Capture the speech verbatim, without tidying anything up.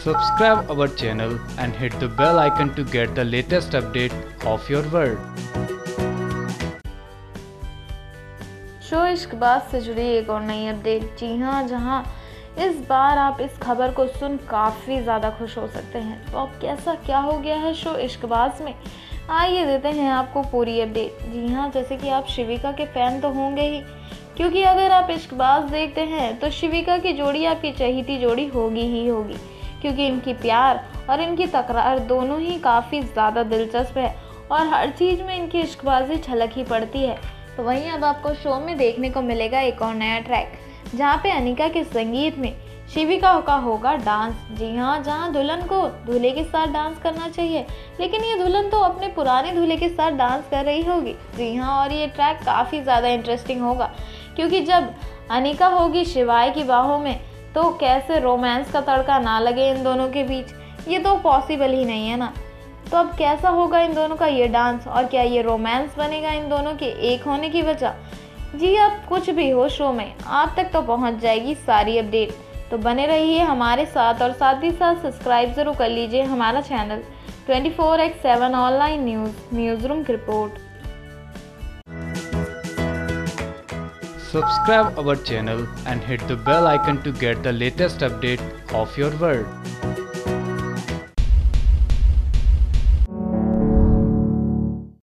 Subscribe our channel and hit the bell icon to get the latest update of your world. Show Ishqbaaz से जुड़ी एक और नई update. जी हाँ, जहाँ इस बार आप इस खबर को सुन काफ़ी ज़्यादा खुश हो सकते हैं। तो अब कैसा क्या हो गया है शो इश्कबाज में, आइए देते हैं आपको पूरी अपडेट। जी हाँ, जैसे कि आप शिविका के फ़ैन तो होंगे ही, क्योंकि अगर आप इश्कबाज देखते हैं तो शिविका की जोड़ी आपकी चहेती जोड़ी होगी ही होगी, क्योंकि इनकी प्यार और इनकी तकरार दोनों ही काफ़ी ज़्यादा दिलचस्प है और हर चीज़ में इनकी इश्कबाजी झलक ही पड़ती है। तो वहीं अब आपको शो में देखने को मिलेगा एक और नया ट्रैक, जहाँ पे अनिका के संगीत में शिविका का होगा डांस। जी हाँ, जहाँ दुल्हन को दूल्हे के साथ डांस करना चाहिए, लेकिन ये दुल्हन तो अपने पुराने दूल्हे के साथ डांस कर रही होगी। जी हाँ, और ये ट्रैक काफ़ी ज़्यादा इंटरेस्टिंग होगा, क्योंकि जब अनिका होगी शिवाय की बाहों में तो कैसे रोमांस का तड़का ना लगे इन दोनों के बीच, ये तो पॉसिबल ही नहीं है ना। तो अब कैसा होगा इन दोनों का ये डांस, और क्या ये रोमांस बनेगा इन दोनों के एक होने की वजह? जी, अब कुछ भी हो, शो में आप तक तो पहुंच जाएगी सारी अपडेट। तो बने रहिए हमारे साथ और साथ ही साथ सब्सक्राइब जरूर कर लीजिए हमारा channel twenty four X seven online news news room की रिपोर्ट। Subscribe our channel and hit the bell icon to get the latest update of your world.